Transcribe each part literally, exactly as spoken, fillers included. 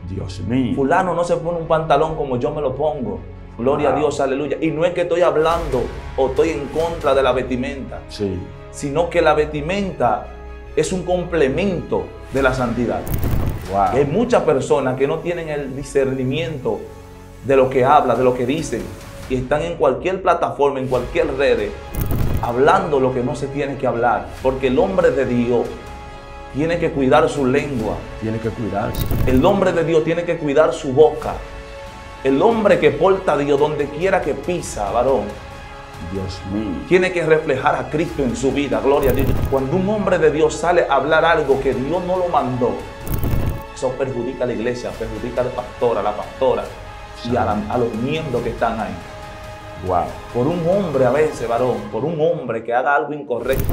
Dios mío. Fulano no se pone un pantalón como yo me lo pongo. Gloria wow. a Dios, aleluya. Y no es que estoy hablando o estoy en contra de la vestimenta, sí. sino que la vestimenta es un complemento de la santidad. Wow. Hay muchas personas que no tienen el discernimiento de lo que hablan, de lo que dicen, y están en cualquier plataforma, en cualquier red, hablando lo que no se tiene que hablar, porque el hombre de Dios tiene que cuidar su lengua. Tiene que cuidarse. El hombre de Dios tiene que cuidar su boca. El hombre que porta a Dios donde quiera que pisa, varón, Dios mío, tiene que reflejar a Cristo en su vida. Gloria a Dios. Cuando un hombre de Dios sale a hablar algo que Dios no lo mandó, eso perjudica a la iglesia, perjudica al pastor, a la pastora y a, la, a los miembros que están ahí. Wow. Por un hombre a veces, varón, por un hombre que haga algo incorrecto.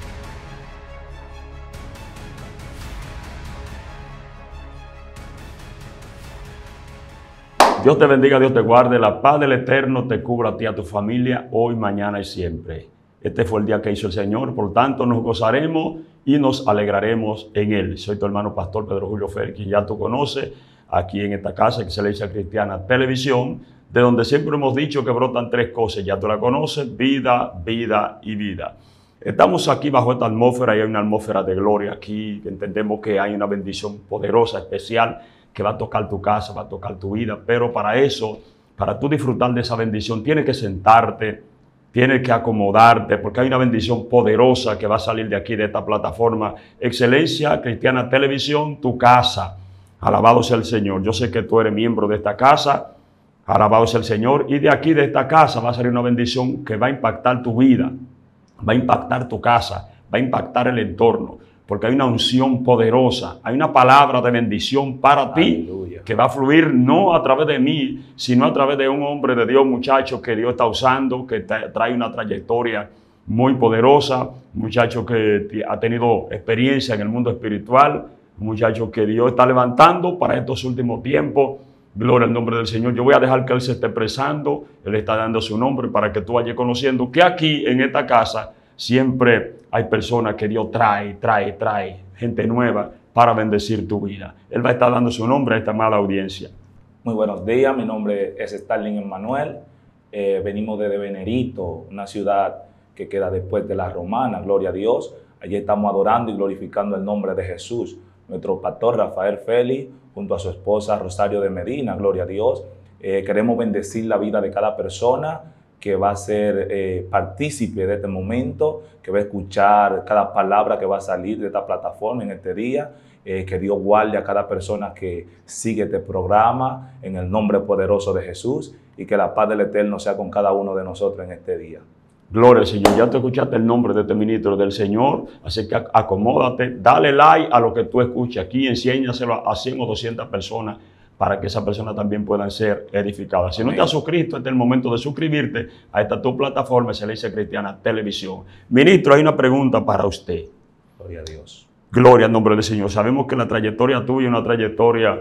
Dios te bendiga, Dios te guarde, la paz del Eterno te cubra a ti, a tu familia, hoy, mañana y siempre. Este fue el día que hizo el Señor, por tanto nos gozaremos y nos alegraremos en Él. Soy tu hermano pastor Pedro Julio Fer, quien ya tú conoces, aquí en esta casa, Excelencia Cristiana Televisión, de donde siempre hemos dicho que brotan tres cosas, ya tú la conoces, vida, vida y vida. Estamos aquí bajo esta atmósfera y hay una atmósfera de gloria aquí, entendemos que hay una bendición poderosa, especial, que va a tocar tu casa, va a tocar tu vida, pero para eso, para tú disfrutar de esa bendición, tienes que sentarte, tienes que acomodarte, porque hay una bendición poderosa que va a salir de aquí, de esta plataforma. Excelencia Cristiana Televisión, tu casa. Alabado sea el Señor. Yo sé que tú eres miembro de esta casa, alabado sea el Señor, y de aquí, de esta casa, va a salir una bendición que va a impactar tu vida, va a impactar tu casa, va a impactar el entorno. Porque hay una unción poderosa, hay una palabra de bendición para ti, aleluya, que va a fluir no a través de mí, sino a través de un hombre de Dios, muchacho, que Dios está usando, que trae una trayectoria muy poderosa, un muchacho que ha tenido experiencia en el mundo espiritual, un muchacho que Dios está levantando para estos últimos tiempos. Gloria al nombre del Señor. Yo voy a dejar que Él se esté expresando, Él está dando su nombre para que tú vayas conociendo que aquí en esta casa siempre hay personas que Dios trae, trae, trae, gente nueva para bendecir tu vida. Él va a estar dando su nombre a esta mala audiencia. Muy buenos días, mi nombre es Starling Emmanuel. Eh, venimos desde Venerito, una ciudad que queda después de la Romana, gloria a Dios. Allí estamos adorando y glorificando el nombre de Jesús. Nuestro pastor Rafael Félix, junto a su esposa Rosario de Medina, gloria a Dios. Eh, queremos bendecir la vida de cada persona que va a ser eh, partícipe de este momento, que va a escuchar cada palabra que va a salir de esta plataforma en este día. Eh, que Dios guarde a cada persona que sigue este programa en el nombre poderoso de Jesús y que la paz del Eterno sea con cada uno de nosotros en este día. Gloria al Señor. Ya te escuchaste el nombre de este ministro del Señor, así que acomódate, dale like a lo que tú escuches aquí, enséñaselo a cien o doscientas personas para que esas personas también puedan ser edificadas. Si Amén. No te has suscrito, este es el momento de suscribirte a esta tu plataforma, Excelencia Cristiana Televisión. Ministro, hay una pregunta para usted. Gloria a Dios. Gloria al nombre del Señor. Sabemos que la trayectoria tuya es una trayectoria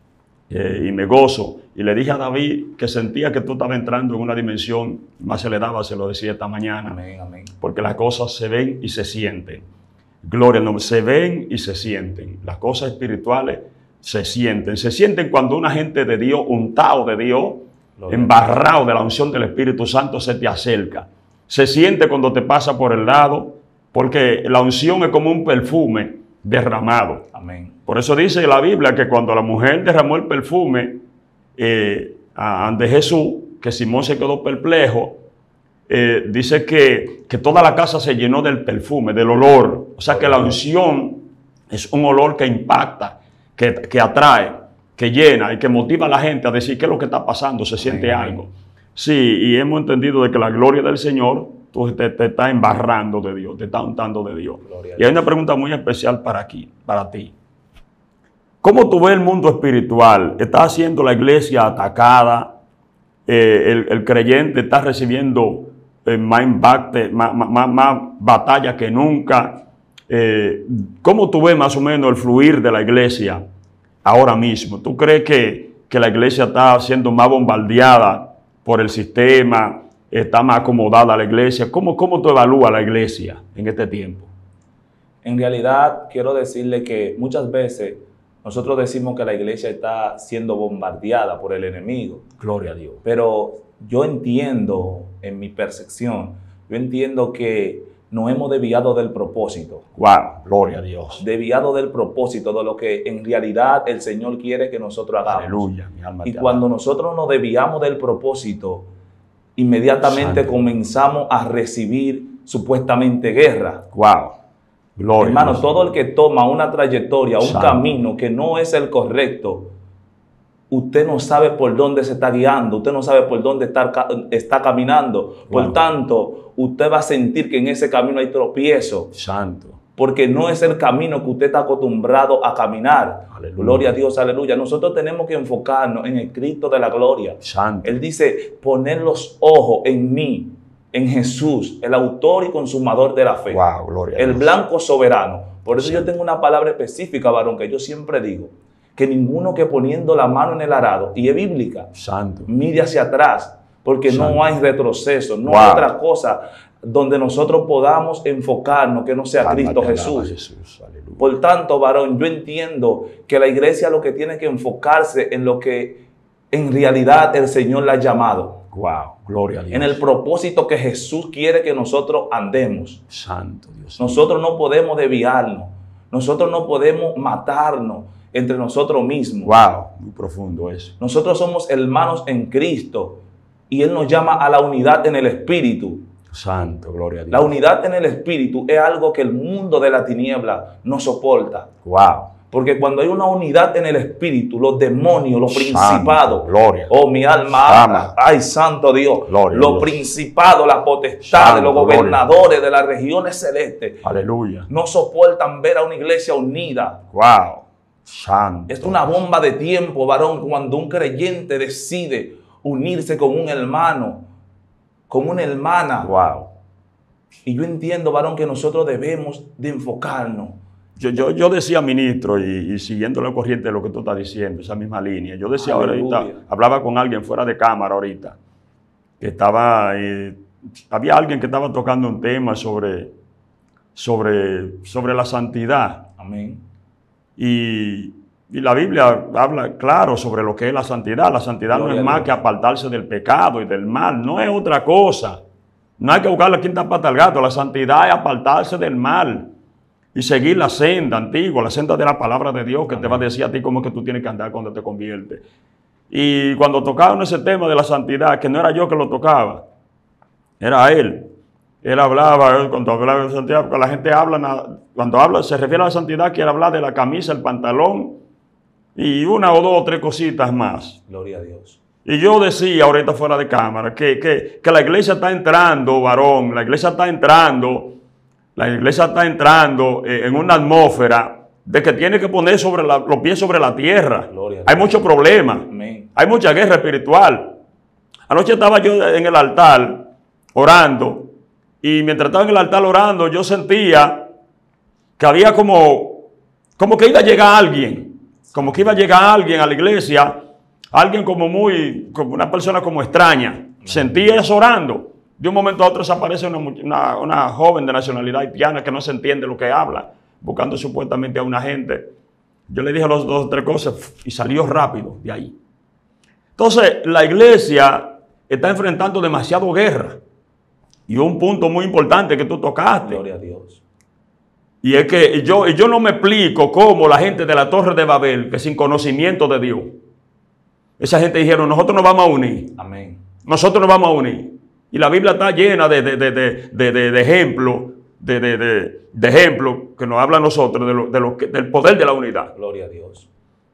eh, y me gozo. Y le dije a David que sentía que tú estabas entrando en una dimensión, más se le daba, se lo decía esta mañana. Amén, amén. Porque las cosas se ven y se sienten. Gloria al nombre, se ven y se sienten. Las cosas espirituales se sienten. Se sienten cuando una gente de Dios, untado de Dios, Gloria embarrado de la unción del Espíritu Santo, se te acerca. Se siente cuando te pasa por el lado, porque la unción es como un perfume derramado. Amén. Por eso dice la Biblia que cuando la mujer derramó el perfume eh, ante Jesús, que Simón se quedó perplejo, eh, dice que, que toda la casa se llenó del perfume, del olor. O sea que la unción es un olor que impacta, que, que atrae, que llena y que motiva a la gente a decir qué es lo que está pasando, se siente Amén. algo. Sí, y hemos entendido de que la gloria del Señor tú te, te estás embarrando de Dios, te estás untando de Dios. Y hay una pregunta muy especial para aquí, para ti. ¿Cómo tú ves el mundo espiritual? ¿Está siendo la iglesia atacada? Eh, el, el creyente está recibiendo eh, más impacto, más, más, más batalla que nunca. Eh, ¿Cómo tú ves más o menos el fluir de la iglesia ahora mismo? ¿Tú crees que, que la iglesia está siendo más bombardeada por el sistema? ¿Está más acomodada la iglesia? ¿Cómo, cómo tú evalúas la iglesia en este tiempo? En realidad, quiero decirle que muchas veces Nosotros decimos que la iglesia está siendo bombardeada por el enemigo. Gloria a Dios. Pero yo entiendo, en mi percepción, yo entiendo que nos hemos desviado del propósito. Wow, gloria a Dios. Desviado del propósito, de lo que en realidad el Señor quiere que nosotros hagamos. Aleluya, mi alma Y te cuando alaba. nosotros nos desviamos del propósito, inmediatamente Santo. comenzamos a recibir supuestamente guerra. Wow, gloria a Hermano, Dios. todo el que toma una trayectoria, un Santo. camino que no es el correcto, usted no sabe por dónde se está guiando, usted no sabe por dónde está, está caminando. Por Wow. tanto, usted va a sentir que en ese camino hay tropiezo, Santo. porque no es el camino que usted está acostumbrado a caminar. Aleluya. Gloria a Dios, aleluya. Nosotros tenemos que enfocarnos en el Cristo de la gloria. Santo. Él dice, poner los ojos en mí, en Jesús, el autor y consumador de la fe. Wow, gloria a El Dios. blanco soberano. Por eso Sí. yo tengo una palabra específica, varón, que yo siempre digo, que ninguno que poniendo la mano en el arado, y es bíblica, Santo. mire hacia atrás, porque Santo. no hay retroceso, no Wow. hay otra cosa donde nosotros podamos enfocarnos que no sea Alma Cristo te alaba, Jesús. Jesús. Aleluya. Por tanto, varón, yo entiendo que la iglesia lo que tiene que enfocarse en lo que en realidad el Señor la ha llamado, Wow, gloria a Dios. en el propósito que Jesús quiere que nosotros andemos. Santo Dios. Nosotros no podemos desviarnos, nosotros no podemos matarnos entre nosotros mismos. Wow, muy profundo eso. Nosotros somos hermanos en Cristo y Él nos llama a la unidad en el Espíritu. Santo, gloria a Dios. La unidad en el Espíritu es algo que el mundo de la tiniebla no soporta. Wow. Porque cuando hay una unidad en el Espíritu, los demonios, los Santo, principados, gloria. oh mi alma, Ama. ay santo Dios, Gloria a los Dios. principados, las potestades, Santo, los gloria. gobernadores de las regiones celestes, Aleluya. no soportan ver a una iglesia unida. Wow. Santo. Es una bomba de tiempo, varón, cuando un creyente decide unirse con un hermano, con una hermana. Wow. Y yo entiendo, varón, que nosotros debemos de enfocarnos. Yo, yo, yo decía, ministro, y, y siguiendo la corriente de lo que tú estás diciendo, esa misma línea, yo decía Aleluya. ahorita, hablaba con alguien fuera de cámara ahorita, que estaba, eh, había alguien que estaba tocando un tema sobre, sobre, sobre la santidad. Amén. Y, y la Biblia habla claro sobre lo que es la santidad. La santidad Gloria no es a más Dios. que apartarse del pecado y del mal, no es otra cosa. No hay que buscar la quinta pata al gato, la santidad es apartarse del mal y seguir la senda antigua, la senda de la palabra de Dios que Amén. te va a decir a ti cómo es que tú tienes que andar cuando te conviertes. Y cuando tocaban ese tema de la santidad, que no era yo que lo tocaba, era él. Él hablaba, él, cuando hablaba de santidad, porque la gente habla, cuando habla, se refiere a la santidad, quiere hablar de la camisa, el pantalón y una o dos o tres cositas más. Gloria a Dios. Y yo decía ahorita fuera de cámara que, que, que la iglesia está entrando, varón, la iglesia está entrando, la iglesia está entrando eh, en una atmósfera de que tiene que poner sobre la, los pies sobre la tierra. Gloria a Hay Dios. muchos problemas, Amén. hay mucha guerra espiritual. Anoche estaba yo en el altar orando y mientras estaba en el altar orando yo sentía que había como, como que iba a llegar alguien, como que iba a llegar alguien a la iglesia. Alguien como muy, como una persona como extraña. Sentía eso orando. De un momento a otro se aparece una, una, una joven de nacionalidad haitiana que no se entiende lo que habla, buscando supuestamente a una gente. Yo le dije las dos o tres cosas y salió rápido de ahí. Entonces, la iglesia está enfrentando demasiado guerra. Y un punto muy importante que tú tocaste. Gloria a Dios. Y es que yo, yo no me explico cómo la gente de la Torre de Babel, que sin conocimiento de Dios, esa gente dijeron, nosotros nos vamos a unir. Amén. Nosotros nos vamos a unir. Y la Biblia está llena de, de, de, de, de, de, de ejemplos, de, de, de, de ejemplos que nos habla a nosotros de lo, de lo que, del poder de la unidad. Gloria a Dios.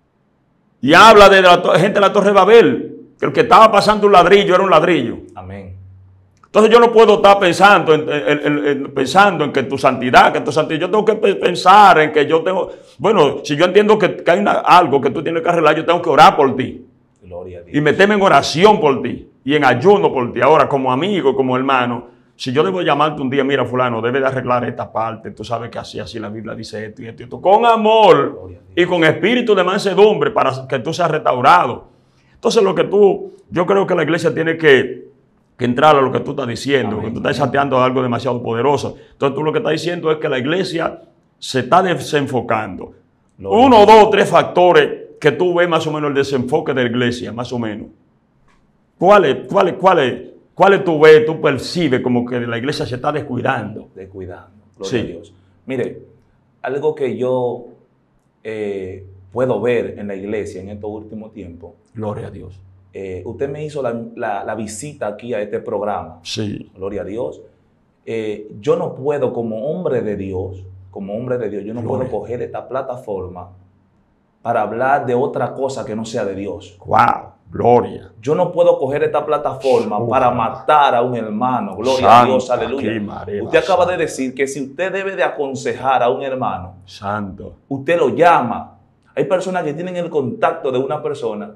Y habla de la gente de la Torre de Babel, que el que estaba pasando un ladrillo era un ladrillo. Amén. Entonces yo no puedo estar pensando en, en, en, en, pensando en que tu santidad, que tu santidad, yo tengo que pensar en que yo tengo, bueno, si yo entiendo que, que hay una, algo que tú tienes que arreglar, yo tengo que orar por ti. Gloria a Dios. Y meterme en oración por ti y en ayuno por ti. Ahora, como amigo, como hermano, si yo debo llamarte un día, mira, fulano, debe de arreglar esta parte, tú sabes que así, así la Biblia dice esto y esto y esto, con amor Gloria a Dios. y con espíritu de mansedumbre para que tú seas restaurado. Entonces, lo que tú, yo creo que la iglesia tiene que, que entrar a lo que tú estás diciendo, Amén. que tú estás desateando algo demasiado poderoso. Entonces, tú lo que estás diciendo es que la iglesia se está desenfocando. Gloria. Uno, dos, tres factores que tú ves más o menos el desenfoque de la iglesia, más o menos. ¿Cuáles, cuáles, cuáles, cuáles tú ves, tú percibes como que la iglesia se está descuidando? Descuidando. Gloria Sí. a Dios. Mire, algo que yo eh, puedo ver en la iglesia en estos últimos tiempos. Gloria a Dios. Eh, usted me hizo la, la, la visita aquí a este programa. Sí. Gloria a Dios. Eh, yo no puedo, como hombre de Dios, como hombre de Dios, yo no Gloria. puedo coger esta plataforma para hablar de otra cosa que no sea de Dios. Wow. Gloria. Yo no puedo coger esta plataforma Uf. para matar a un hermano. Gloria Santa, a Dios, aleluya. aquí, María, Usted acaba Santa. de decir que si usted debe de aconsejar a un hermano, Santo. usted lo llama. Hay personas que tienen el contacto de una persona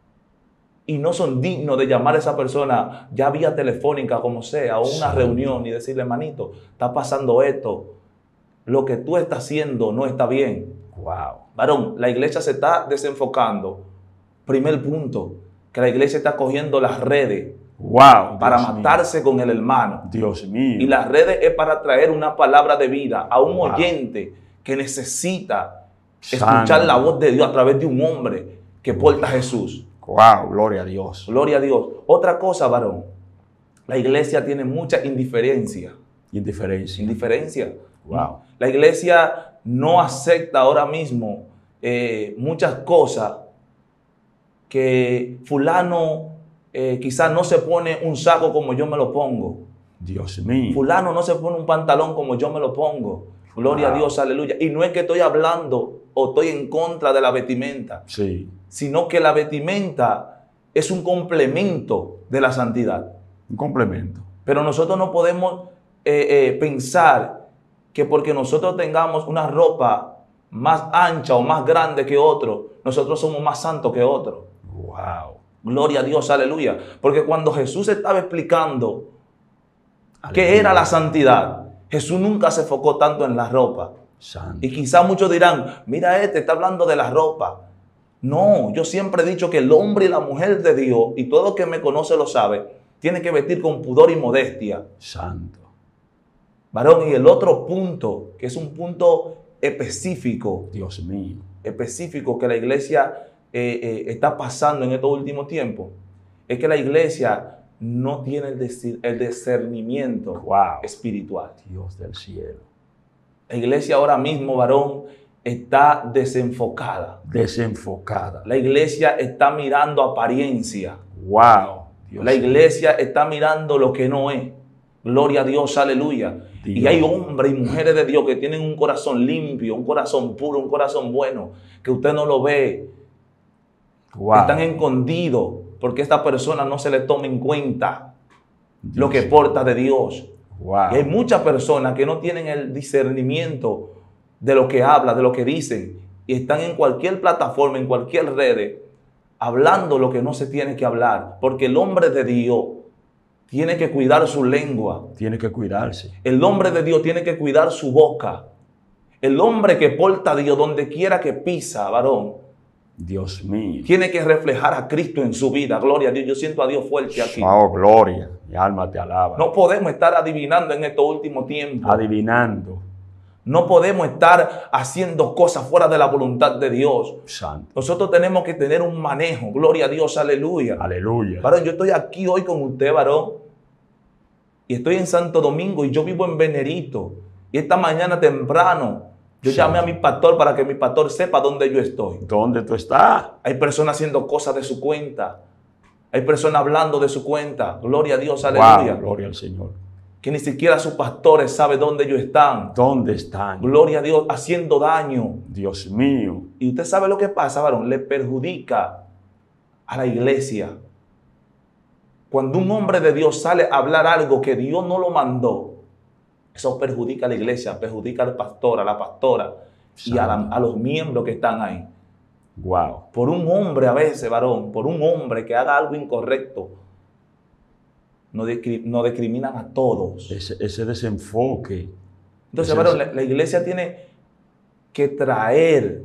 y no son dignos de llamar a esa persona ya vía telefónica, como sea, o una Santo. reunión y decirle, manito, está pasando esto. Lo que tú estás haciendo no está bien. Wow. Varón, la iglesia se está desenfocando. Primer punto, que la iglesia está cogiendo las redes Wow. para Dios mandarse con el hermano. mío. Dios mío. Y las redes es para traer una palabra de vida a un Wow. oyente que necesita Santo. escuchar la voz de Dios a través de un hombre que porta a Jesús. Wow. Gloria a Dios. Gloria a Dios. Otra cosa, varón, la iglesia tiene mucha indiferencia. Indiferencia. Indiferencia. Wow. La iglesia no acepta ahora mismo eh, muchas cosas que fulano eh, quizás no se pone un saco como yo me lo pongo. Dios mío. Fulano no se pone un pantalón como yo me lo pongo. Gloria Wow. a Dios, aleluya. Y no es que estoy hablando o estoy en contra de la vestimenta, Sí. sino que la vestimenta es un complemento de la santidad. Un complemento. Pero nosotros no podemos eh, eh, pensar que porque nosotros tengamos una ropa más ancha o más grande que otro, nosotros somos más santos que otro. Wow. Gloria a Dios, aleluya. Porque cuando Jesús estaba explicando qué Aleluya. era la santidad, Jesús nunca se enfocó tanto en la ropa. Santo. Y quizá muchos dirán, mira, este está hablando de la ropa. No, yo siempre he dicho que el hombre y la mujer de Dios, y todo el que me conoce lo sabe, tiene que vestir con pudor y modestia. Santo. Varón, y el otro punto, que es un punto específico, Dios mío. específico que la iglesia eh, eh, está pasando en estos últimos tiempos, es que la iglesia no tiene el, disci- el discernimiento Wow. espiritual. Dios del cielo. La iglesia ahora mismo, varón, está desenfocada. Desenfocada. La iglesia está mirando apariencia. Wow. Dios La mío. iglesia está mirando lo que no es. Gloria a Dios, aleluya. Dios. Y hay hombres y mujeres de Dios que tienen un corazón limpio, un corazón puro, un corazón bueno, que usted no lo ve. Wow. Están escondidos porque esta persona no se le toma en cuenta lo que Dios. porta de Dios. Wow. Y hay muchas personas que no tienen el discernimiento de lo que habla, de lo que dicen, y están en cualquier plataforma, en cualquier red, hablando lo que no se tiene que hablar, porque el hombre de Dios tiene que cuidar su lengua. Tiene que cuidarse. El hombre de Dios tiene que cuidar su boca. El hombre que porta a Dios donde quiera que pisa, varón, Dios mío. tiene que reflejar a Cristo en su vida. Gloria a Dios. Yo siento a Dios fuerte aquí. Oh, gloria. Mi alma te alaba. No podemos estar adivinando en estos últimos tiempos. Adivinando. No podemos estar haciendo cosas fuera de la voluntad de Dios. Santo. Nosotros tenemos que tener un manejo. Gloria a Dios, aleluya. Aleluya. Varón, yo estoy aquí hoy con usted, varón. Y estoy en Santo Domingo y yo vivo en Venerito. Y esta mañana temprano yo Sí. llamé a mi pastor para que mi pastor sepa dónde yo estoy. ¿Dónde tú estás? Hay personas haciendo cosas de su cuenta. Hay personas hablando de su cuenta. Gloria a Dios, aleluya. Wow. Gloria al Señor. Que ni siquiera sus pastores saben dónde ellos están. ¿Dónde están? Gloria a Dios, haciendo daño. Dios mío. Y usted sabe lo que pasa, varón, le perjudica a la iglesia. Cuando un hombre de Dios sale a hablar algo que Dios no lo mandó, eso perjudica a la iglesia, perjudica al pastor, a la pastora y a, la- a los miembros que están ahí. Wow. Por un hombre a veces, varón, por un hombre que haga algo incorrecto, no, discri- no discriminan a todos. Ese, ese desenfoque. Entonces, Ese- varón, la, la iglesia tiene que traer,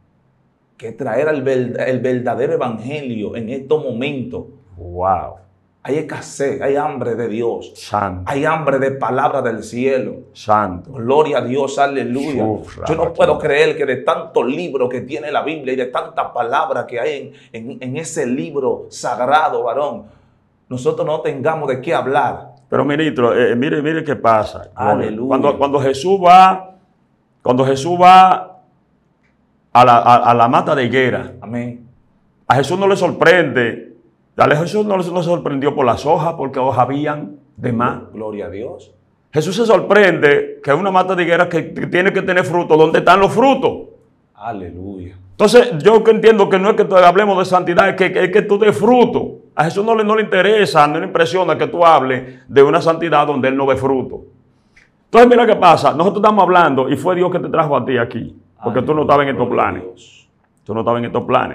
que traer al ver- el verdadero evangelio en estos momentos. Wow. Hay escasez, hay hambre de Dios. Santo. Hay hambre de palabra del cielo. Santo. Gloria a Dios, aleluya. Uf, Yo no puedo creer que de tantos libros que tiene la Biblia y de tantas palabras que hay en, en, en ese libro sagrado, varón, nosotros no tengamos de qué hablar. Pero ministro, eh, mire, mire qué pasa. Aleluya. Cuando, cuando Jesús va, cuando Jesús va a la, a, a la mata de higuera, Amén. a Jesús no le sorprende. A Jesús no, no se sorprendió por las hojas, porque hojas habían de más. Gloria a Dios. Jesús se sorprende que una mata de higuera que, que tiene que tener frutos, ¿dónde están los frutos? Aleluya. Entonces, yo que entiendo que no es que tú hablemos de santidad, es que, que, es que tú des fruto. A Jesús no le, no le interesa, no le impresiona que tú hables de una santidad donde Él no ve fruto. Entonces, mira qué pasa. Nosotros estamos hablando y fue Dios que te trajo a ti aquí, porque Aleluya. Tú no estabas en estos planes. Tú no estabas en estos planes.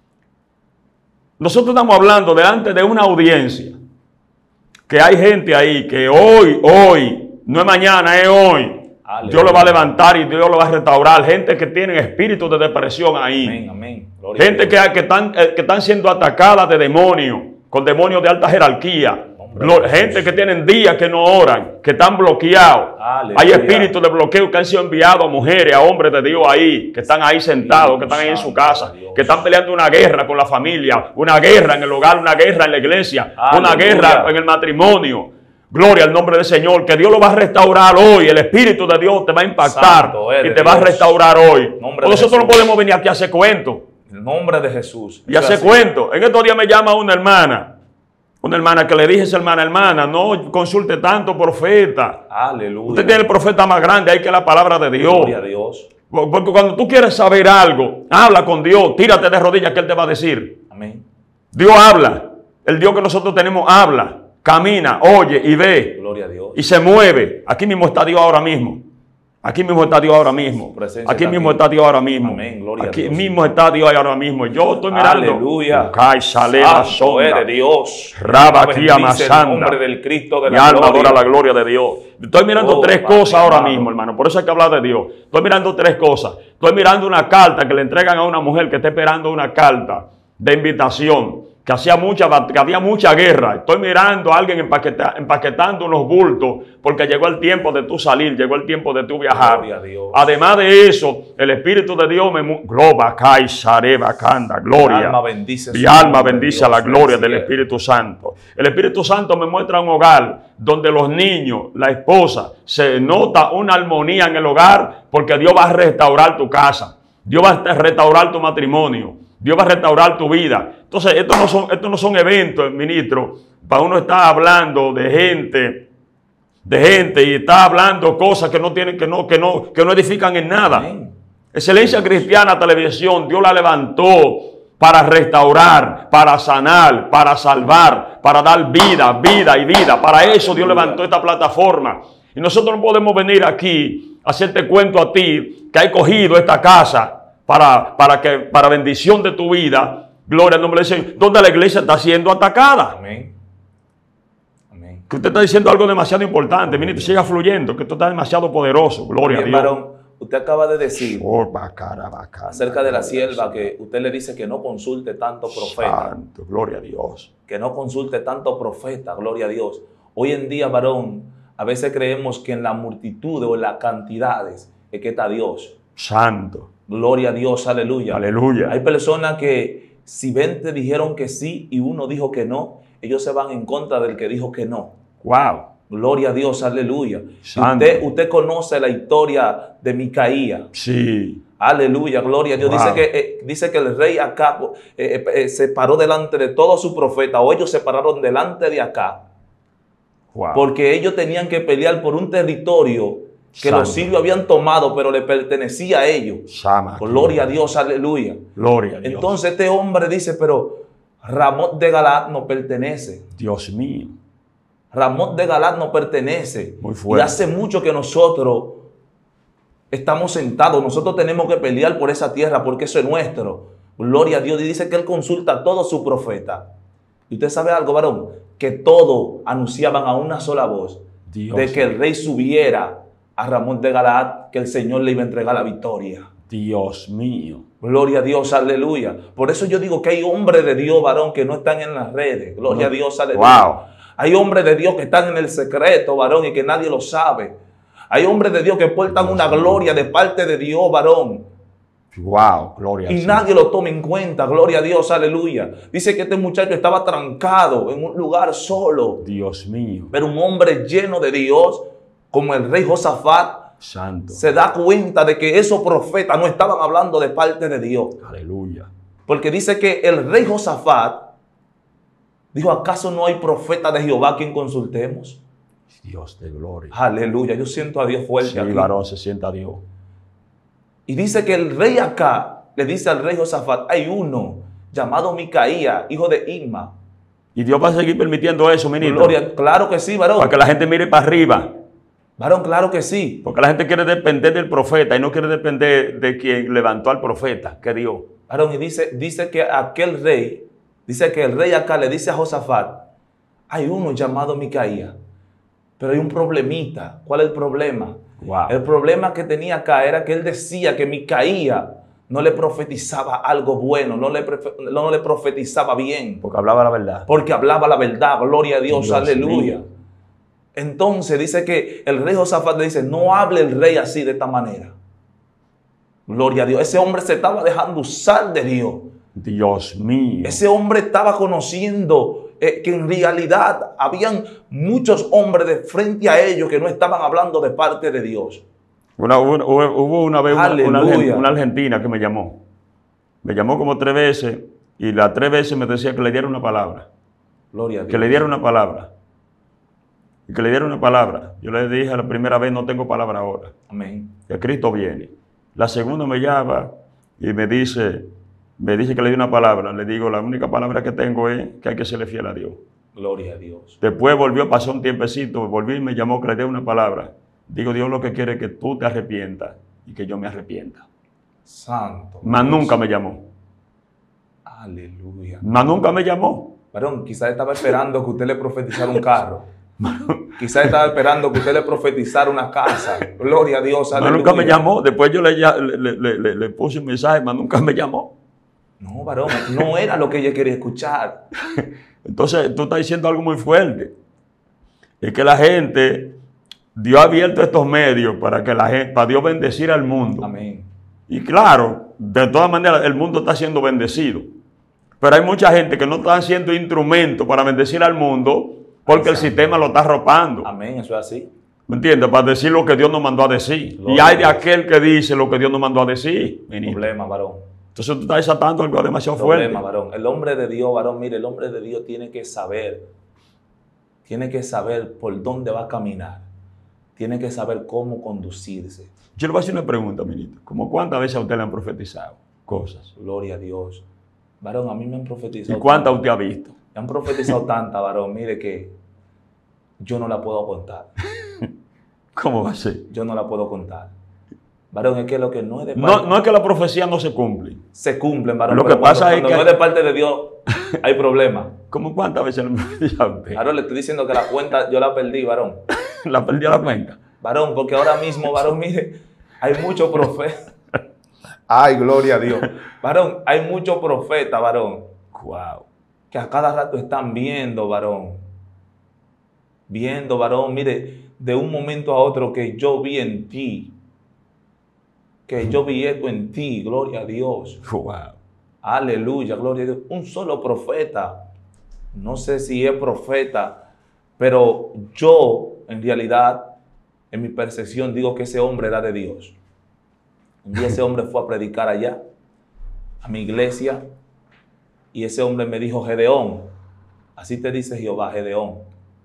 Nosotros estamos hablando delante de una audiencia, que hay gente ahí que hoy, hoy, no es mañana, es hoy. Aleluya. Dios lo va a levantar y Dios lo va a restaurar. Gente que tiene espíritus de depresión ahí. Amén, amén. Gente que, que, están, que están siendo atacadas de demonios, con demonios de alta jerarquía. Hombre, gente que tienen días que no oran, que están bloqueados. Aleluya. Hay espíritus de bloqueo que han sido enviados a mujeres, a hombres de Dios ahí, que están ahí sentados, Dios, que están ahí en su casa, que están peleando una guerra con la familia, una guerra en el hogar, una guerra en la iglesia, Aleluya. Una guerra en el matrimonio. Gloria al nombre del Señor, que Dios lo va a restaurar hoy. El Espíritu de Dios te va a impactar y te va a restaurar hoy. Nosotros no podemos venir aquí a hacer cuentos. En el nombre de Jesús. Y hacer cuentos. En estos días me llama una hermana. Una hermana que le dije a esa hermana, hermana, no consulte tanto profeta. Aleluya. Usted tiene el profeta más grande, hay que la palabra de Dios. Gloria a Dios. Porque cuando tú quieres saber algo, habla con Dios, tírate de rodillas que Él te va a decir. Amén. Dios habla. El Dios que nosotros tenemos habla, camina, oye y ve. Gloria a Dios. Y se mueve. Aquí mismo está Dios ahora mismo. Aquí mismo está Dios ahora mismo. Aquí mismo está Dios ahora mismo. Amén, gloria Aquí a Dios. mismo está Dios ahora mismo. Yo estoy mirando. Aleluya. Santo eres Dios. Raba aquí amasando. Del Cristo de Mi la alma gloria. adora la gloria de Dios. Estoy mirando Oh, tres Padre cosas ahora amado. mismo, hermano. Por eso hay que hablar de Dios. Estoy mirando tres cosas. Estoy mirando una carta que le entregan a una mujer que está esperando una carta de invitación. Que, hacía mucha, que había mucha guerra. Estoy mirando a alguien empaqueta, empaquetando unos bultos porque llegó el tiempo de tú salir, llegó el tiempo de tú viajar. Gloria a Dios. Además de eso, el Espíritu de Dios me... Globa, Kai, Sareba, Kanda, gloria. Mi alma bendice, Mi alma bendice a la gloria del Espíritu Santo. El Espíritu Santo me muestra un hogar donde los niños, la esposa, se nota una armonía en el hogar porque Dios va a restaurar tu casa. Dios va a restaurar tu matrimonio. Dios va a restaurar tu vida. Entonces, estos no son, estos no son eventos, ministro, para uno estar hablando de gente, de gente y está hablando cosas que no tienen, que no, que no, que no edifican en nada. Amén. Excelencia Cristiana Televisión, Dios la levantó para restaurar, para sanar, para salvar, para dar vida, vida y vida. Para eso Dios levantó esta plataforma. Y nosotros no podemos venir aquí a hacerte cuento a ti que hay cogido esta casa Para, para, que, para bendición de tu vida, gloria al nombre del Señor, donde la iglesia está siendo atacada. Amén. Amén. Que usted está diciendo algo demasiado importante, ministro, siga fluyendo, que esto está demasiado poderoso, gloria Bien, a Dios. varón, usted acaba de decir Oh, bacara, bacara, acerca de la sierva que usted le dice que no consulte tanto profeta. Santo, gloria a Dios. Que no consulte tanto profeta, gloria a Dios. Hoy en día, varón, a veces creemos que en la multitud o en las cantidades es que está Dios. Santo. Gloria a Dios, aleluya. Aleluya. Hay personas que si veinte dijeron que sí y uno dijo que no, ellos se van en contra del que dijo que no. Wow. Gloria a Dios, aleluya. Santo. Usted, usted conoce la historia de Micaía. Sí. Aleluya, gloria a Dios. Wow. Dice, que, eh, dice que el rey Acab eh, eh, se paró delante de todos sus profetas, o ellos se pararon delante de Acab. Wow. Porque ellos tenían que pelear por un territorio que Santo. los sirios habían tomado, pero le pertenecía a ellos. Sama. Gloria a Dios, aleluya. Gloria a Dios. Entonces este hombre dice, pero Ramot de Galaad no pertenece. Dios mío. Ramot de Galaad no pertenece. Muy fuerte. Y hace mucho que nosotros estamos sentados. Nosotros tenemos que pelear por esa tierra porque eso es nuestro. Gloria a Dios. Y dice que él consulta a todos sus profetas. Y usted sabe algo, varón, que todos anunciaban a una sola voz Dios de que el rey subiera a Ramón de Galaad, que el Señor le iba a entregar la victoria. Dios mío. Gloria a Dios, aleluya. Por eso yo digo que hay hombres de Dios, varón, que no están en las redes. Gloria No. a Dios, aleluya. Wow. Hay hombres de Dios que están en el secreto, varón, y que nadie lo sabe. Hay hombres de Dios que portan Dios una mío. gloria de parte de Dios, varón. Wow, gloria Y al nadie lo toma en cuenta, gloria a Dios, aleluya. Dice que este muchacho estaba trancado en un lugar solo. Señor. Dios mío. Pero un hombre lleno de Dios, como el rey Josafat, Santo. se da cuenta de que esos profetas no estaban hablando de parte de Dios. Aleluya. Porque dice que el rey Josafat dijo, ¿acaso no hay profeta de Jehová a quien consultemos? Dios de gloria. Aleluya, yo siento a Dios fuerte Sí, aquí. varón, se sienta Dios. Y dice que el rey acá le dice al rey Josafat, hay uno llamado Micaía, hijo de Inma. Y Dios va a seguir permitiendo eso, ministro. Gloria, claro que sí, varón. Para que la gente mire para arriba. Varón, claro que sí. Porque la gente quiere depender del profeta y no quiere depender de quien levantó al profeta, que Dios. Varón, y dice, dice que aquel rey, dice que el rey acá le dice a Josafat, hay uno llamado Micaía, pero hay un problemita. ¿Cuál es el problema? Wow. El problema que tenía acá era que él decía que Micaía no le profetizaba algo bueno, no le, no le profetizaba bien. Porque hablaba la verdad. Porque hablaba la verdad, gloria a Dios, Dios aleluya. mío. Entonces dice que el rey Josafat le dice, no hable el rey así de esta manera. Gloria a Dios. Ese hombre se estaba dejando usar de Dios. Dios mío. Ese hombre estaba conociendo eh, que en realidad habían muchos hombres de frente a ellos que no estaban hablando de parte de Dios. Una, una, hubo una vez una, una, Aleluya. una argentina que me llamó. Me llamó como tres veces y las tres veces me decía que le diera una palabra. Gloria a Dios. Que le diera una palabra. Y que le diera una palabra. Yo le dije la primera vez, no tengo palabra ahora. Amén. Que Cristo viene. La segunda me llama y me dice, me dice que le di una palabra. Le digo, la única palabra que tengo es que hay que serle fiel a Dios. Gloria a Dios. Después volvió, pasó un tiempecito, volví y me llamó que le dé una palabra. Digo, Dios lo que quiere es que tú te arrepientas y que yo me arrepienta. Santo. Más Dios. nunca me llamó. Aleluya. Más nunca me llamó. Varón, quizás estaba esperando que usted le profetizara un carro. Quizás estaba esperando que usted le profetizara una casa. Gloria a Dios. Más Aleluya. nunca me llamó. Después yo le, le, le, le, le puse un mensaje, más nunca me llamó. No, varón, no era lo que ella quería escuchar. Entonces tú estás diciendo algo muy fuerte. Es que la gente, Dios ha abierto estos medios para que la gente, para Dios bendecir al mundo. Amén. Y claro, de todas maneras, el mundo está siendo bendecido. Pero hay mucha gente que no está siendo instrumento para bendecir al mundo porque el sistema lo está arropando. Amén, eso es así. ¿Me entiendes? Para decir lo que Dios nos mandó a decir. Gloria Y hay a de Dios. aquel que dice lo que Dios nos mandó a decir. Ministro. Problema, varón. Entonces tú estás desatando algo demasiado Problema, fuerte. varón. El hombre de Dios, varón, mire, el hombre de Dios tiene que saber, tiene que saber por dónde va a caminar. Tiene que saber cómo conducirse. Yo le voy a hacer una pregunta, ministro. ¿Cómo cuántas veces a usted le han profetizado cosas? Gloria a Dios. Varón, a mí me han profetizado. ¿Y cuántas tantas. usted ha visto? Me han profetizado tantas, varón. Mire que yo no la puedo contar. ¿Cómo va a ser? Yo no la puedo contar. Varón, es que lo que no es de No, parte, no es que la profecía no se cumple. se cumplen, varón. Lo pero que pasa cuando, es cuando que- no es de parte de Dios, hay problema. ¿Cómo cuántas veces le han profetizado a usted? Varón, le estoy diciendo que la cuenta yo la perdí, varón. La perdió la cuenta. Varón, porque ahora mismo, varón, mire, hay muchos profetas. Ay, gloria a Dios. Varón, hay muchos profetas, varón, Wow. que a cada rato están viendo, varón. Viendo, varón, mire, de un momento a otro que yo vi en ti. Que yo vi esto en ti, gloria a Dios. Wow. Aleluya, gloria a Dios. Un solo profeta. No sé si es profeta, pero yo, en realidad, en mi percepción, digo que ese hombre era de Dios. Un día ese hombre fue a predicar allá, a mi iglesia, y ese hombre me dijo, Gedeón, así te dice Jehová, Gedeón.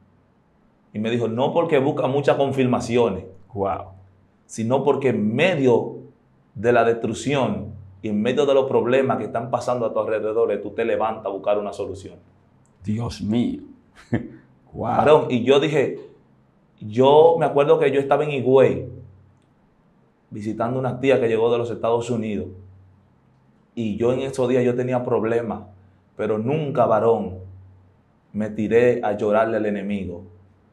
Y me dijo, no porque busca muchas confirmaciones, Wow. sino porque en medio de la destrucción y en medio de los problemas que están pasando a tu alrededor, tú te levantas a buscar una solución. Dios mío. Wow. Varón, y yo dije, yo me acuerdo que yo estaba en Higüey visitando una tía que llegó de los Estados Unidos, y yo en esos días yo tenía problemas, pero nunca, varón, me tiré a llorarle al enemigo.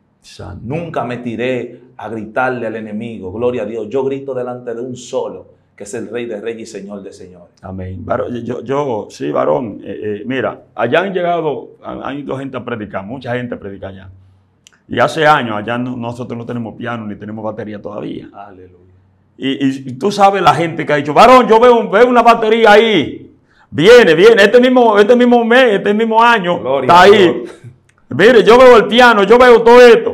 Santo. Nunca me tiré a gritarle al enemigo. Gloria a Dios. Yo grito delante de un solo, que es el Rey de Reyes y Señor de Señores. Amén. Varón, yo, yo, sí, varón, eh, eh, mira, allá han llegado, han, han ido gente a predicar, mucha gente a predicar allá. Y hace años allá no, nosotros no tenemos piano ni tenemos batería todavía. Aleluya. Y, y, y tú sabes la gente que ha dicho, varón, yo veo, veo una batería ahí. Viene, viene, este mismo, este mismo mes, este mismo año, Gloria está ahí. Mire, yo veo el piano, yo veo todo esto.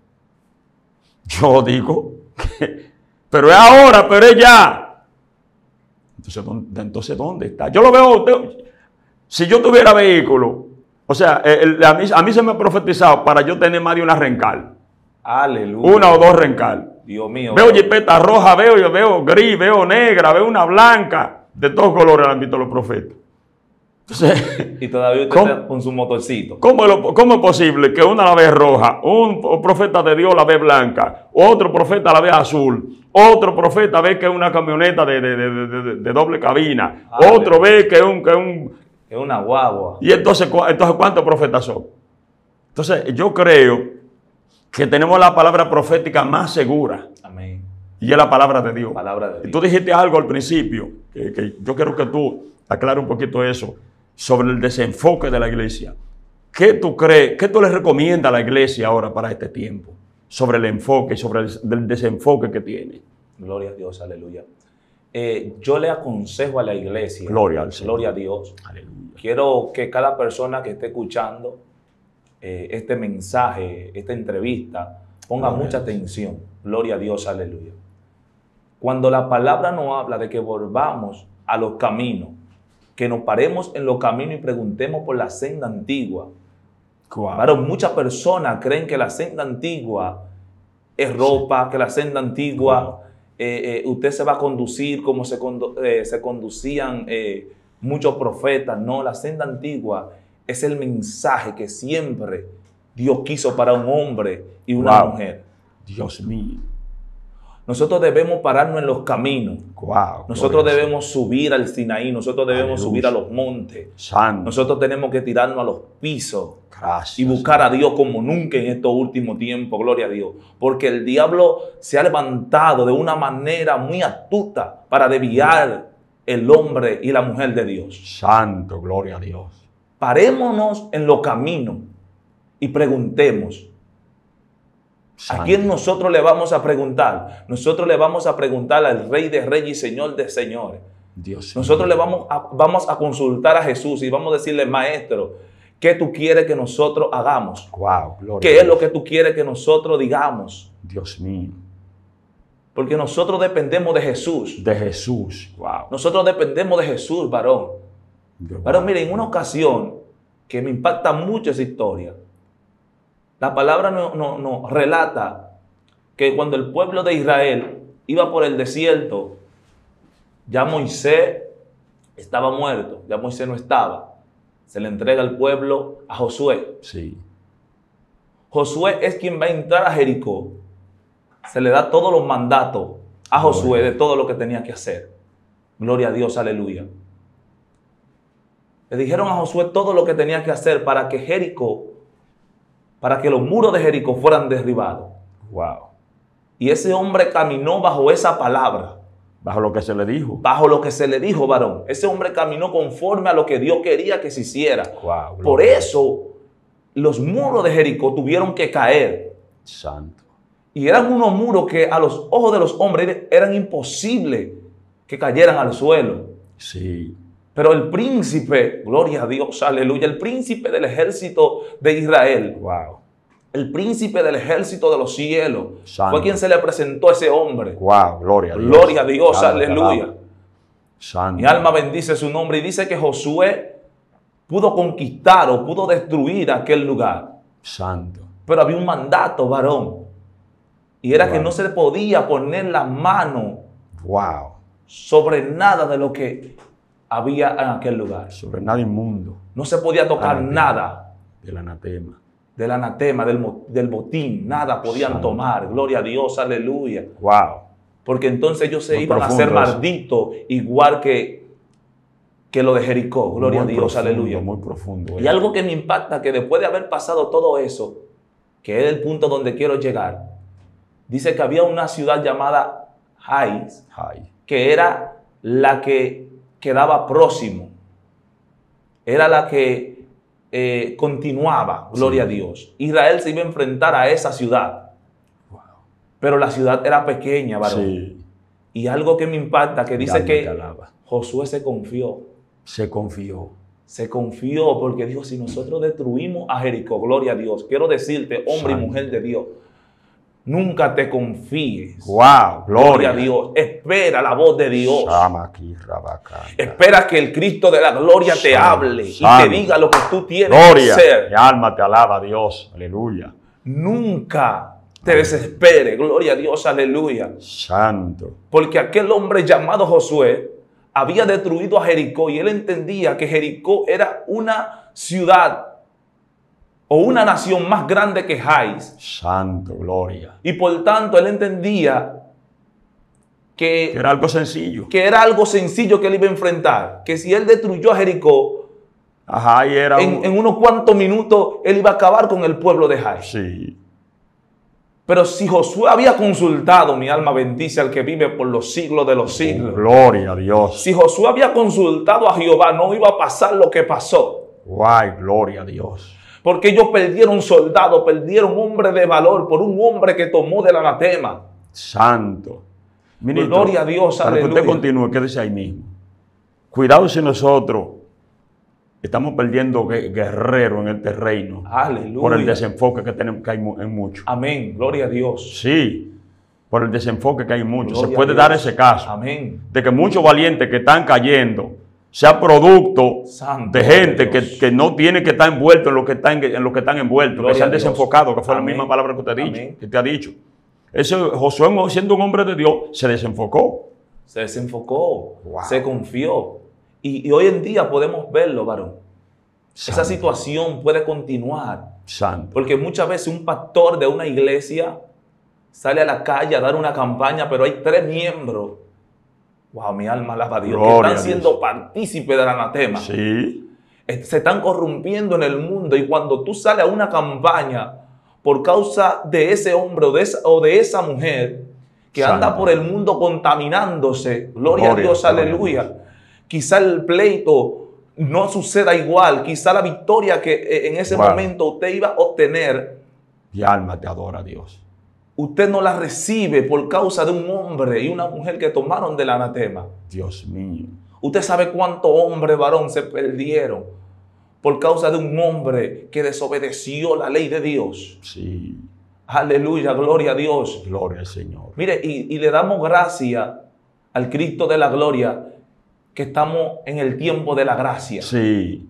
Yo digo, que, pero es ahora, pero es ya. Entonces ¿dónde, entonces, ¿dónde está? Yo lo veo, si yo tuviera vehículo, o sea, el, a, mí, a mí se me ha profetizado para yo tener más de una rencal. Aleluya. Una o dos rencal. Dios mío. Veo jipeta roja, veo, yo veo gris, veo negra, veo una blanca, de todos colores han visto los profetas. Entonces, y todavía usted ¿cómo, está con su motorcito. ¿cómo es, lo, ¿Cómo es posible que una la ve roja, un profeta de Dios la ve blanca, otro profeta la ve azul, otro profeta ve que es una camioneta de, de, de, de, de doble cabina, ah, otro ve que es un... Que es un es una guagua. Y entonces, entonces, ¿cuántos profetas son? Entonces, yo creo que tenemos la palabra profética más segura. Amén. Y es la palabra de Dios. Palabra de Dios. Y tú dijiste algo al principio, que, que yo quiero que tú aclares un poquito eso, sobre el desenfoque de la iglesia. ¿Qué tú crees, qué tú le recomiendas a la iglesia ahora para este tiempo? Sobre el enfoque, sobre el, el desenfoque que tiene. Gloria a Dios, aleluya. Eh, yo le aconsejo a la iglesia. Gloria al Señor. Gloria a Dios. Aleluya. Quiero que cada persona que esté escuchando eh, este mensaje, esta entrevista, ponga Gloria mucha atención. Gloria a Dios, aleluya. Cuando la palabra nos habla de que volvamos a los caminos, que nos paremos en los caminos y preguntemos por la senda antigua. Wow. Pero muchas personas creen que la senda antigua es ropa, sí. que la senda antigua, wow. eh, eh, usted se va a conducir como se, condu eh, se conducían eh, muchos profetas. No, la senda antigua es el mensaje que siempre Dios quiso para un hombre y una wow. mujer. Dios mío. Nosotros debemos pararnos en los caminos. Wow, nosotros debemos subir al Sinaí. Nosotros debemos Aleluya. subir a los montes. Santo. Nosotros tenemos que tirarnos a los pisos. Gracias, y buscar a Dios como nunca en estos últimos tiempos. Gloria a Dios. Porque el diablo se ha levantado de una manera muy astuta para desviar el hombre y la mujer de Dios. Santo, gloria a Dios. Parémonos en los caminos y preguntemos. Santo. ¿A quién nosotros le vamos a preguntar? Nosotros le vamos a preguntar al Rey de Reyes y Señor de Señores. Dios nosotros mío. le vamos a, vamos a consultar a Jesús y vamos a decirle, Maestro, ¿qué tú quieres que nosotros hagamos? Wow, gloria ¿Qué es lo que tú quieres que nosotros digamos? Dios mío. Porque nosotros dependemos de Jesús. De Jesús, wow. Nosotros dependemos de Jesús, varón. Dios Varón, wow. mire, en una ocasión que me impacta mucho esa historia, la palabra nos no, no, relata que cuando el pueblo de Israel iba por el desierto, ya Moisés estaba muerto, ya Moisés no estaba. Se le entrega el pueblo a Josué. Sí. Josué es quien va a entrar a Jericó. Se le da todos los mandatos a Josué de todo lo que tenía que hacer. Gloria a Dios, aleluya. Le dijeron a Josué todo lo que tenía que hacer para que Jericó, para que los muros de Jericó fueran derribados. Wow. Y ese hombre caminó bajo esa palabra. Bajo lo que se le dijo. Bajo lo que se le dijo, varón. Ese hombre caminó conforme a lo que Dios quería que se hiciera. Wow, Por eso los muros de Jericó tuvieron que caer. Santo. Y eran unos muros que a los ojos de los hombres eran imposibles que cayeran al suelo. Sí. Pero el príncipe, gloria a Dios, aleluya, el príncipe del ejército de Israel, wow. el príncipe del ejército de los cielos, Santo. Fue quien se le presentó a ese hombre. Wow, gloria a Dios. Gloria a Dios, Santo, aleluya. Santo. Mi alma bendice su nombre y dice que Josué pudo conquistar o pudo destruir aquel lugar. Santo. Pero había un mandato, varón. Y era wow. que no se le podía poner la mano wow. sobre nada de lo que había en aquel lugar. Sobre nada inmundo. No se podía tocar anatema. nada. Del anatema. Del anatema, del, del botín. Nada podían Santo. tomar. Gloria a Dios, aleluya. Wow. Porque entonces ellos se Muy iban a ser malditos igual que, que lo de Jericó. Gloria muy a Dios, profundo, aleluya. Muy profundo. Y algo que me impacta, que después de haber pasado todo eso, que es el punto donde quiero llegar, dice que había una ciudad llamada Jais, Jai. que era la que quedaba próximo, era la que eh, continuaba, gloria Sí. a Dios. Israel se iba a enfrentar a esa ciudad, Wow. pero la ciudad era pequeña, varón. Sí. Y algo que me impacta, que dice alma te que alaba. Josué se confió. Se confió. Se confió porque dijo, si nosotros destruimos a Jericó, gloria a Dios. Quiero decirte, hombre Santo. y mujer de Dios, nunca te confíes. Wow, Gloria gloria a Dios. Espera la voz de Dios. Shama aquí, rabacanta. Espera que el Cristo de la gloria te Santo, hable y santo. te diga lo que tú tienes Gloria. que hacer. Mi alma te alaba, Dios. Aleluya. Nunca te desespere. Gloria a Dios, aleluya. Santo. Porque aquel hombre llamado Josué había destruido a Jericó y él entendía que Jericó era una ciudad o una nación más grande que Jais. Santo, gloria. Y por tanto él entendía que, Que era algo sencillo. que era algo sencillo que él iba a enfrentar. Que si él destruyó a Jericó, Ajá, y era en, un... en unos cuantos minutos él iba a acabar con el pueblo de Jais. Sí. Pero si Josué había consultado, mi alma bendice al que vive por los siglos de los siglos. Gloria a Dios. Si Josué había consultado a Jehová, no iba a pasar lo que pasó. Guay, gloria a Dios. Porque ellos perdieron soldados, perdieron hombres de valor por un hombre que tomó del anatema. Santo. Ministro, Gloria a Dios, para aleluya. que usted continúe, quédese ahí mismo. Cuidado si nosotros estamos perdiendo gue- guerreros en este reino Aleluya. por el desenfoque que tenemos que hay mu- en mucho. Amén. Gloria a Dios. Sí, por el desenfoque que hay mucho. Gloria Se a puede Dios. dar ese caso Amén. de que muchos valientes que están cayendo sea producto Santo de gente Dios. que, que no tiene que estar envuelto en lo que están, en lo que están envueltos, Gloria que se han a Dios. desenfocado, que fue la Amén. misma palabra que te ha dicho, Amén. que te ha dicho. Ese Josué, siendo un hombre de Dios, se desenfocó. Se desenfocó, Wow. se confió. Y, y hoy en día podemos verlo, varón. Esa Santo. situación puede continuar. Santo. Porque muchas veces un pastor de una iglesia sale a la calle a dar una campaña, pero hay tres miembros. Wow, mi alma alaba a Dios. Gloria que a están Dios. siendo partícipes del anatema. Sí. Eh, Se están corrompiendo en el mundo. Y cuando tú sales a una campaña por causa de ese hombre o de esa, o de esa mujer que Santo. anda por el mundo contaminándose, gloria, Gloria, a Dios, gloria a aleluya. Dios. Quizá el pleito no suceda igual. Quizá la victoria que eh, en ese Wow. momento usted iba a obtener, Mi alma te adora, Dios. usted no la recibe por causa de un hombre y una mujer que tomaron del anatema. Dios mío. Usted sabe cuántos hombres, varón, se perdieron por causa de un hombre que desobedeció la ley de Dios. Sí. Aleluya, gloria a Dios. Gloria al Señor. Mire, y, y le damos gracias al Cristo de la gloria que estamos en el tiempo de la gracia. Sí.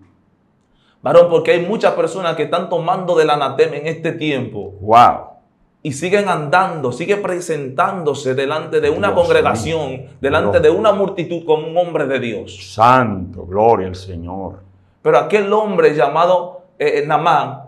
Varón, porque hay muchas personas que están tomando del anatema en este tiempo Wow. y siguen andando, siguen presentándose delante de una Dios congregación, mío. delante Dios. de una multitud como un hombre de Dios. Santo. Gloria al Señor. Pero aquel hombre llamado eh, Naamán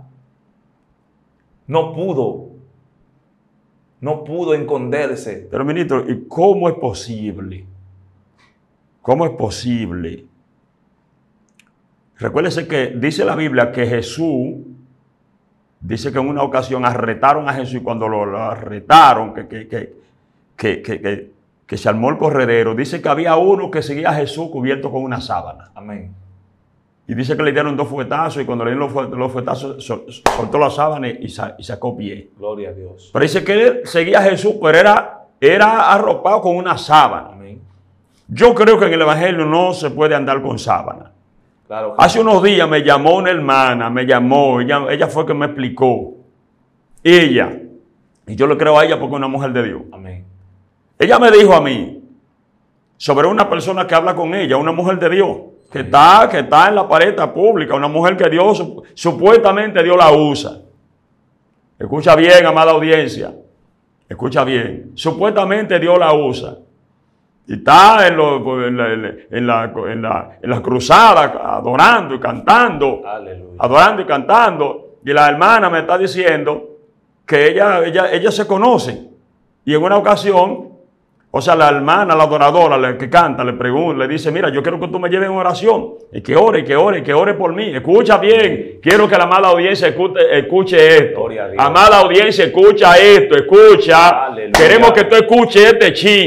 no pudo, no pudo esconderse. Pero, ministro, ¿y cómo es posible? ¿Cómo es posible? Recuérdese que dice la Biblia que Jesús, dice que en una ocasión arrestaron a Jesús y cuando lo, lo arrestaron, que, que, que, que, que, que, que se armó el corredero, dice que había uno que seguía a Jesús cubierto con una sábana. Amén. Y dice que le dieron dos fuetazos y cuando le dieron los fue- los fuetazos sol- soltó la sábana y, sa- y sacó pie. Gloria a Dios. Pero dice que él seguía a Jesús, pero era, era arropado con una sábana. Amén. Yo creo que en el Evangelio no se puede andar con sábana. Claro que Hace unos días me llamó una hermana, me llamó, ella, ella fue que me explicó. Ella, y yo le creo a ella porque es una mujer de Dios. Amén. Ella me dijo a mí sobre una persona que habla con ella, una mujer de Dios, que está, que está en la pared pública, una mujer que Dios, sup- supuestamente Dios la usa. Escucha bien, amada audiencia. Escucha bien. Supuestamente Dios la usa. Y está en, lo- en la, en, la, en, la, en la cruzada adorando y cantando. Aleluya. Adorando y cantando. Y la hermana me está diciendo que ella, ella, ellas se conocen. Y en una ocasión, o sea, la hermana, la adoradora, la que canta, le pregunta, le dice, mira, yo quiero que tú me lleves en oración. Y que ore, y que ore, y que ore por mí. Escucha bien. Quiero que la amada audiencia escuche, escuche esto. Gloria a Dios. Amada audiencia, escucha esto, escucha. Aleluya. Queremos que tú escuches este chin. Nombre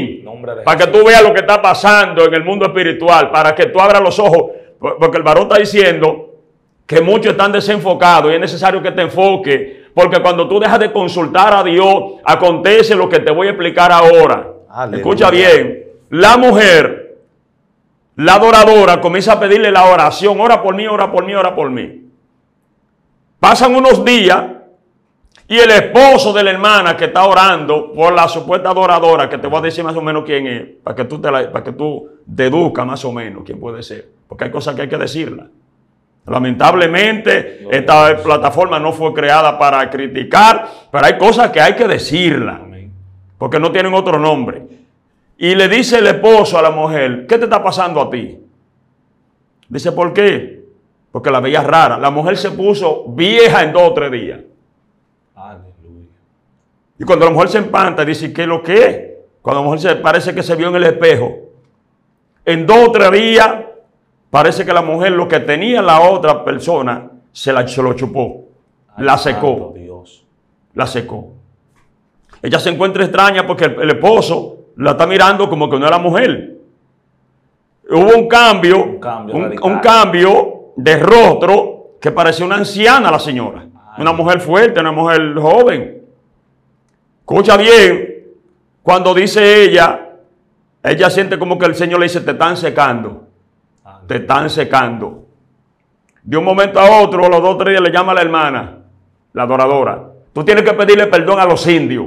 nombre de Para que tú veas lo que está pasando en el mundo espiritual, para que tú abras los ojos, porque el varón está diciendo que muchos están desenfocados y es necesario que te enfoques, porque cuando tú dejas de consultar a Dios, acontece lo que te voy a explicar ahora. Aleluya. Escucha bien, la mujer, la adoradora, comienza a pedirle la oración, ora por mí, ora por mí, ora por mí. Pasan unos días y el esposo de la hermana que está orando por la supuesta adoradora, que te voy a decir más o menos quién es, para que tú, te la, para que tú deduzcas más o menos quién puede ser, porque hay cosas que hay que decirla. Lamentablemente, esta plataforma no fue creada para criticar, pero hay cosas que hay que decirla, porque no tienen otro nombre. Y le dice el esposo a la mujer, ¿qué te está pasando a ti? Dice, ¿por qué? Porque la veía rara. La mujer se puso vieja en dos o tres días. Aleluya. Y cuando la mujer se empanta, dice, ¿qué es lo que es? Cuando la mujer se parece que se vio en el espejo, en dos o tres días, parece que la mujer lo que tenía la otra persona se, la, se lo chupó, Ay, la secó, Dios. la secó. Ella se encuentra extraña porque el, el esposo la está mirando como que no era mujer. Hubo un cambio, un cambio, un, un cambio de rostro que parecía una anciana la señora, Ay. Una mujer fuerte, una mujer joven. Escucha bien, cuando dice ella, ella siente como que el Señor le dice, te están secando. Te están secando. De un momento a otro, a los dos o tres días, le llama a la hermana, la adoradora. Tú tienes que pedirle perdón a los indios.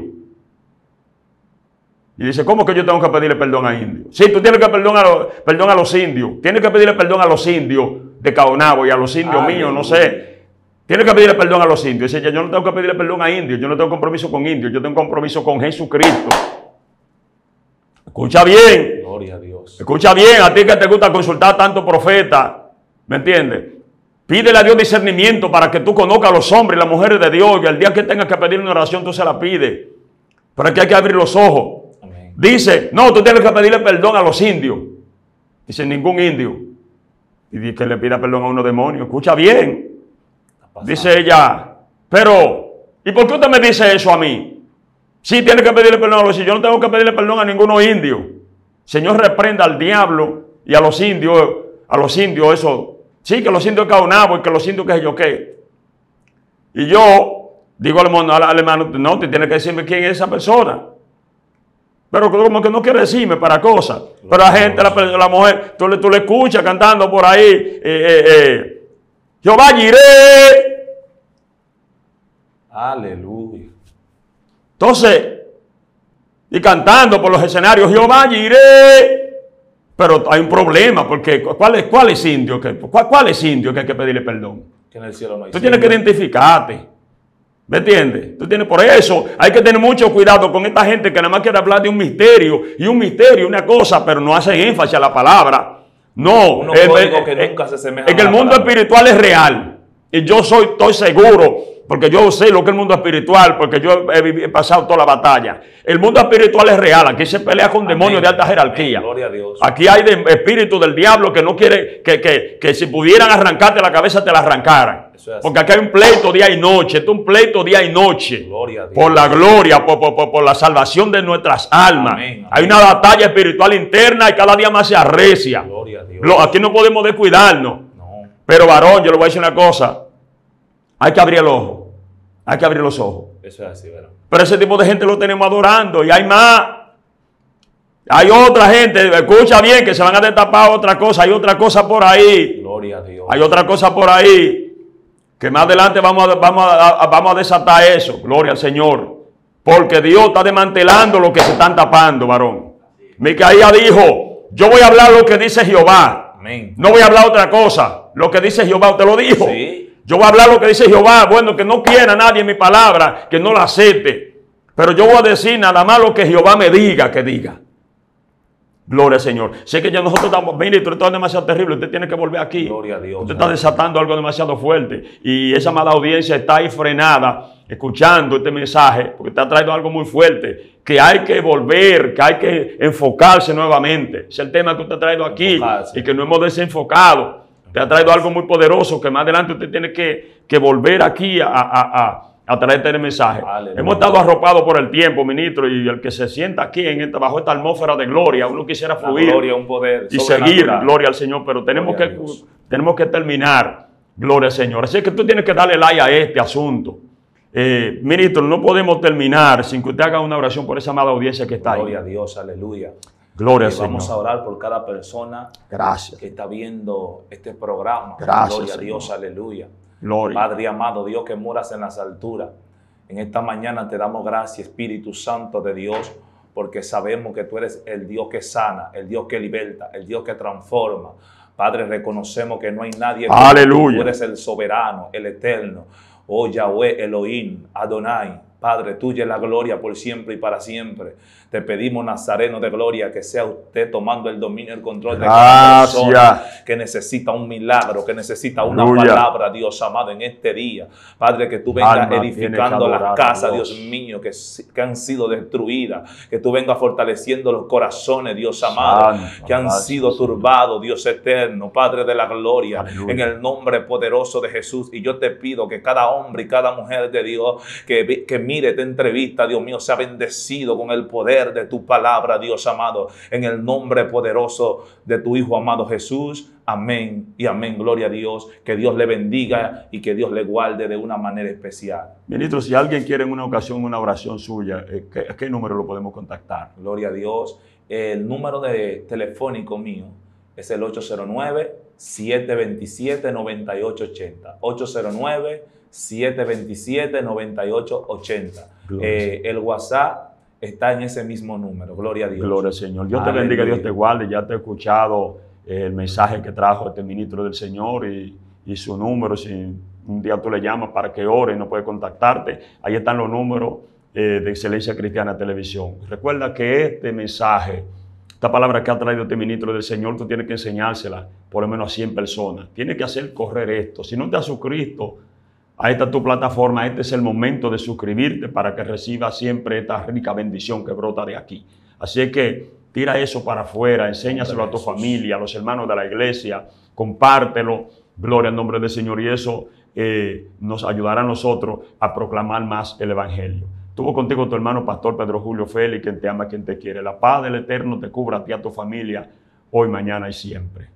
Y dice, ¿cómo que yo tengo que pedirle perdón a indios? Sí, tú tienes que perdón a, los, perdón a los indios. Tienes que pedirle perdón a los indios de Caonabo y a los indios Ay, míos, no sé. Tienes que pedirle perdón a los indios. Dice, yo no tengo que pedirle perdón a indios. Yo no tengo compromiso con indios. Yo tengo compromiso con Jesucristo. Escucha bien. Gloria a Dios. Escucha bien, a ti que te gusta consultar tanto profeta, ¿me entiendes? Pídele a Dios discernimiento para que tú conozcas a los hombres y las mujeres de Dios, y al día que tengas que pedir una oración, tú se la pides. Pero aquí hay que abrir los ojos. Amén. Dice, no, tú tienes que pedirle perdón a los indios. Dice, ningún indio. Y dice que le pida perdón a unos demonios. Escucha bien. Dice ella, pero, ¿y por qué usted me dice eso a mí? Sí, tiene que pedirle perdón a los indios. Yo no tengo que pedirle perdón a ninguno indio. Señor, reprenda al diablo y a los indios, a los indios, eso. Sí, que los indios Caonabo y que los indios que yo qué. Y yo digo al hermano, al hermano, no, te tiene que decirme quién es esa persona. Pero como que no quiere decirme para cosas. Pero la gente, la, la mujer, tú le, tú le escuchas cantando por ahí, eh, eh, eh, Jehová Jireh. Aleluya. Entonces, y cantando por los escenarios, Jehová Jireh. Pero hay un problema, porque ¿cuál es, cuál es indio? ¿Cuál, ¿Cuál es indio que hay que pedirle perdón? Que en el cielo no hay Tú tienes que identificarte. ¿Me entiendes? Tú tienes, por eso hay que tener mucho cuidado con esta gente que nada más quiere hablar de un misterio. Y un misterio, una cosa, pero no hace énfasis a la palabra. No. Unos códigos que nunca se asemejan. En el mundo espiritual es real. Y yo soy, estoy seguro, porque yo sé lo que es el mundo espiritual, porque yo he, he pasado toda la batalla. El mundo espiritual es real. Aquí se pelea con Amén. Demonios de alta jerarquía. Amén. Gloria a Dios. Aquí hay de, espíritu del diablo que no quiere que, que, que si pudieran arrancarte la cabeza te la arrancaran. Porque aquí hay un pleito día y noche. Esto es un pleito día y noche. Gloria a Dios. Por la gloria, por, por, por, por la salvación de nuestras almas. Amén, amén. Hay una batalla espiritual interna y cada día más se arrecia. Gloria a Dios. Aquí no podemos descuidarnos. No. Pero varón, yo le voy a decir una cosa. Hay que abrir el ojo. Hay que abrir los ojos. Eso es así, ¿verdad? Pero ese tipo de gente lo tenemos adorando. Y hay más. Hay otra gente, escucha bien, que se van a destapar otra cosa. Hay otra cosa por ahí. Gloria a Dios. Hay otra cosa por ahí. Que más adelante vamos a, vamos a, vamos a desatar eso. Gloria al Señor. Porque Dios está desmantelando lo que se están tapando, varón. Micaías dijo, yo voy a hablar lo que dice Jehová. Amén. No voy a hablar otra cosa. Lo que dice Jehová, usted lo dijo. Sí. Yo voy a hablar lo que dice Jehová. Bueno, que no quiera nadie mi palabra, que no la acepte. Pero yo voy a decir nada más lo que Jehová me diga que diga. Gloria al Señor. Sé que ya nosotros estamos, ministro, esto es demasiado terrible. Usted tiene que volver aquí. Gloria a Dios. Usted está desatando algo demasiado fuerte. Y esa mala audiencia está ahí frenada, escuchando este mensaje, porque te ha traído algo muy fuerte. Que hay que volver, que hay que enfocarse nuevamente. Es el tema que usted ha traído aquí. Enfocarse. Y que no hemos desenfocado. Te ha traído algo muy poderoso que más adelante usted tiene que, que volver aquí a, a, a, a traerte el mensaje. Aleluya. Hemos estado arropados por el tiempo, ministro, y el que se sienta aquí en esta, bajo esta atmósfera de gloria, uno quisiera La fluir gloria, un poder y seguir, sobrenatural. gloria al Señor, pero tenemos Gloria a que, Dios. tenemos que terminar, gloria al Señor. Así que tú tienes que darle like a este asunto. Eh, ministro, no podemos terminar sin que usted haga una oración por esa amada audiencia que está ahí. Gloria a Dios, aleluya. Gloria al Y vamos a Señor. orar por cada persona Gracias. que está viendo este programa. Gracias, Gloria a Señor. Dios, aleluya. Gloria. Padre amado, Dios que moras en las alturas, en esta mañana te damos gracias, Espíritu Santo de Dios, porque sabemos que tú eres el Dios que sana, el Dios que liberta, el Dios que transforma. Padre, reconocemos que no hay nadie como Aleluya. tú. Tú eres el soberano, el eterno. Oh Yahweh, Elohim, Adonai. Padre, tuya es la gloria por siempre y para siempre. Te pedimos, Nazareno de gloria, que sea usted tomando el dominio y el control de cada persona Gracias. que necesita un milagro, que necesita una Aleluya. palabra, Dios amado, en este día. Padre, que tú vengas Alma tiene edificando que las adorar a casas, Dios. Dios mío, que, que han sido destruidas. Que tú vengas fortaleciendo los corazones, Dios amado, Santo, que han gracias, sido Señor. turbados, Dios eterno, Padre de la gloria, Aleluya. en el nombre poderoso de Jesús. Y yo te pido que cada hombre y cada mujer de Dios que, que mire esta entrevista, Dios mío, sea bendecido con el poder de tu palabra, Dios amado, en el nombre poderoso de tu Hijo amado Jesús. Amén y amén. Gloria a Dios. Que Dios le bendiga y que Dios le guarde de una manera especial. Ministro, si alguien quiere en una ocasión una oración suya, eh, ¿qué, ¿a qué número lo podemos contactar? Gloria a Dios. El número de telefónico mío es el ocho cero nueve, siete dos siete, nueve ocho ocho cero. ocho cero nueve, siete dos siete, nueve ocho ocho cero. Eh, el WhatsApp está en ese mismo número. Gloria a Dios. Gloria al Señor. Dios te Aleluya. bendiga, Dios te guarde. Ya te he escuchado eh, el mensaje que trajo este ministro del Señor y, y su número. Si un día tú le llamas para que ore y no puede contactarte, ahí están los números eh, de Excelencia Cristiana Televisión. Recuerda que este mensaje, esta palabra que ha traído este ministro del Señor, tú tienes que enseñársela por lo menos a cien personas. Tienes que hacer correr esto. Si no te has suscrito a esta tu plataforma, este es el momento de suscribirte para que recibas siempre esta rica bendición que brota de aquí. Así es que tira eso para afuera, enséñaselo a tu familia, a los hermanos de la iglesia, compártelo, gloria al nombre del Señor, y eso eh, nos ayudará a nosotros a proclamar más el Evangelio. Estuvo contigo tu hermano Pastor Pedro Julio Félix, quien te ama, quien te quiere. La paz del Eterno te cubra a ti y a tu familia, hoy, mañana y siempre.